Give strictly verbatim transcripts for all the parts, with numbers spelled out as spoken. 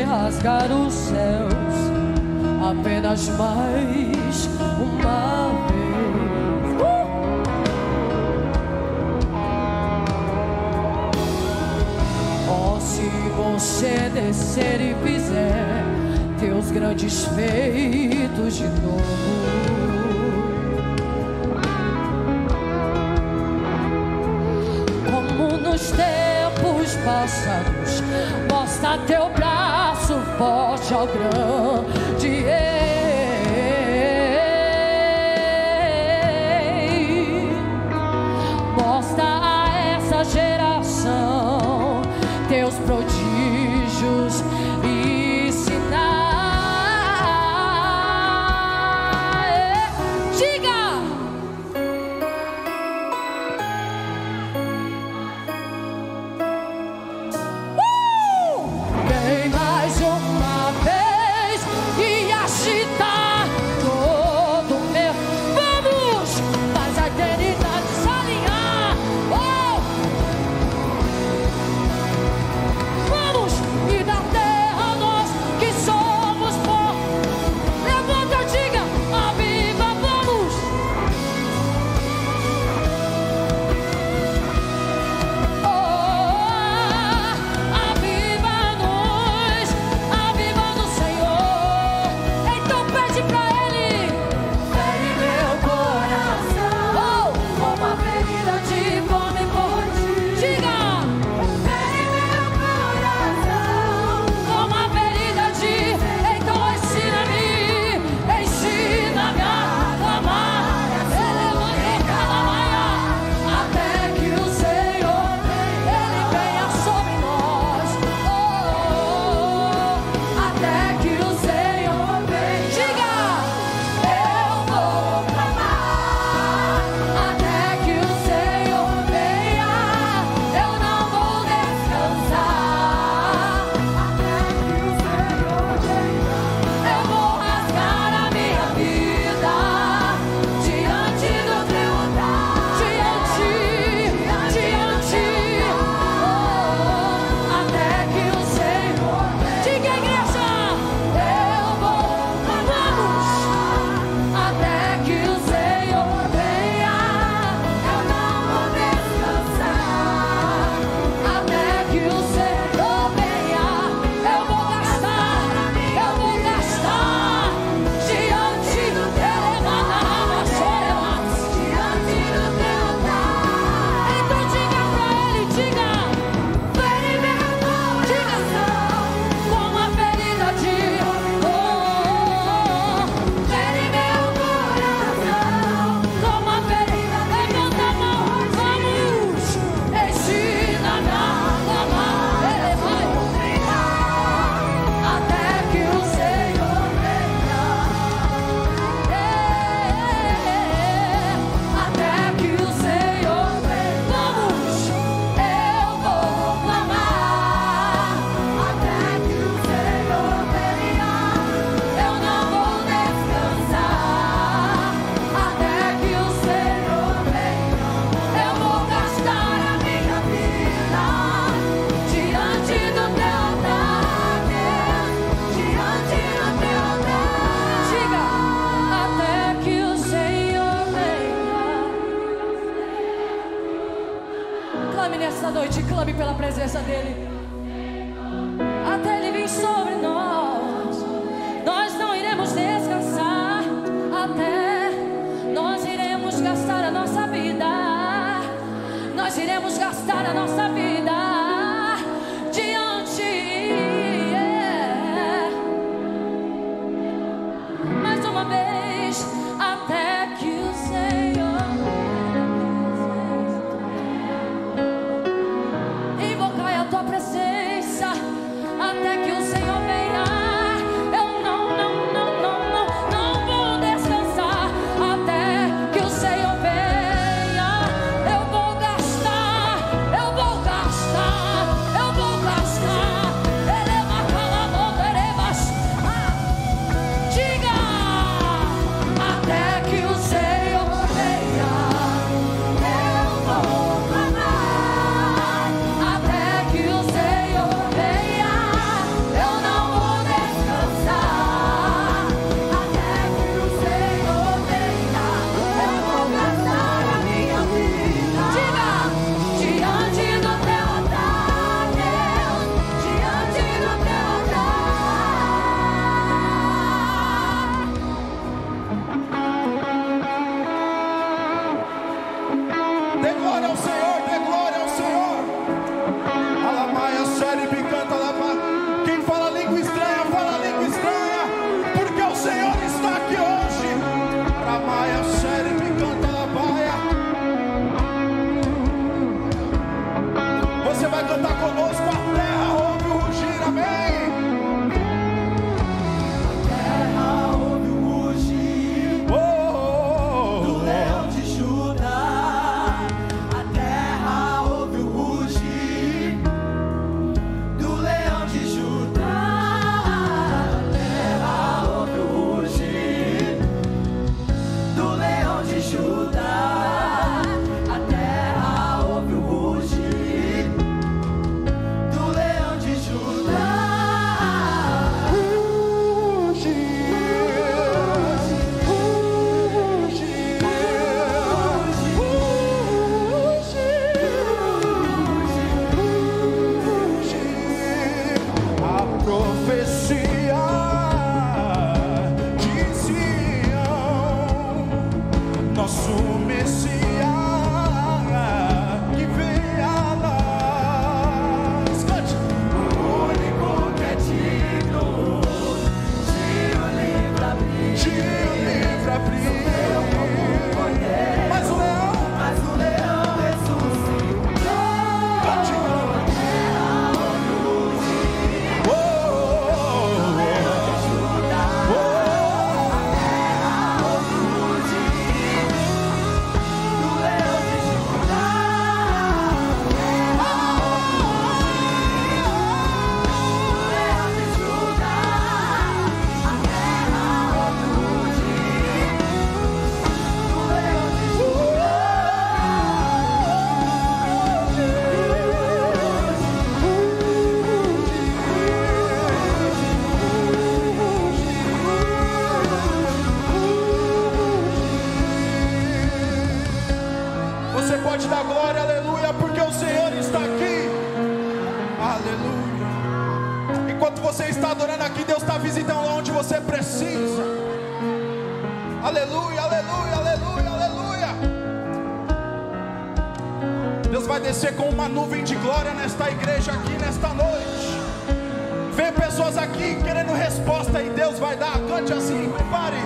rasgar os céus apenas mais uma vez. uh! Oh, se você descer e fizer teus grandes feitos de novo, como nos tempos passados, mostra teu braço forte ao grande rei. Mostra a essa geração teus prodígios e sinais. Diga! Uh! Vem mais uma vez e a adorando aqui, Deus está visitando onde você precisa. Aleluia, aleluia, aleluia, aleluia. Deus vai descer com uma nuvem de glória nesta igreja aqui, nesta noite. Vem pessoas aqui querendo resposta e Deus vai dar. Cante assim, prepare.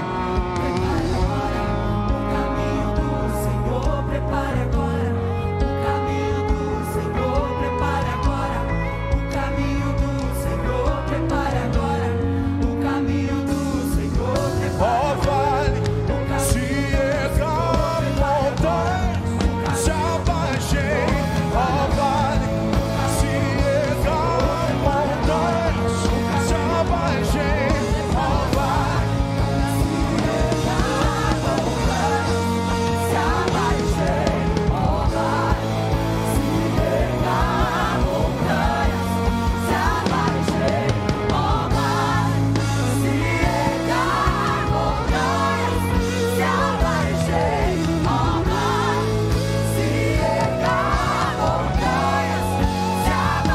Prepare agora o caminho do Senhor, prepare agora o caminho do Senhor, prepare agora o caminho do Senhor, prepare. Ó vale, se erguam montanhas, se abaixem. Ó vale, se erguam montanhas, se abaixem. Ó vale, Se erguam montanhas, se abaixem. Ó vale, se erguam montanhas, se abaixem. Ó vale, se erguam montanhas, se abaixem. Ó vale, se erguam montanhas, se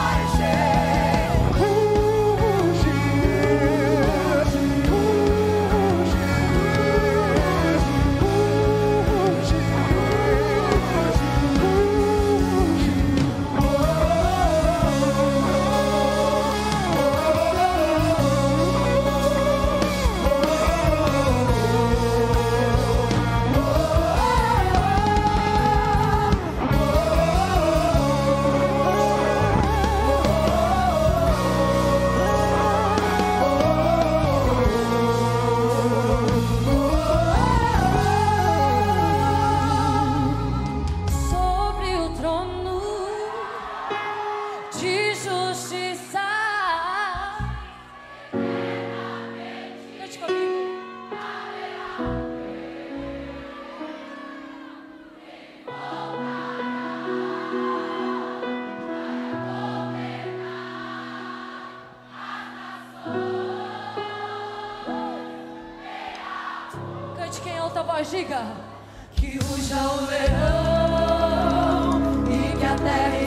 abaixem. Sobre o trono de justiça, cante comigo. Cante quem alta voz, diga que ruja o leão e que a terra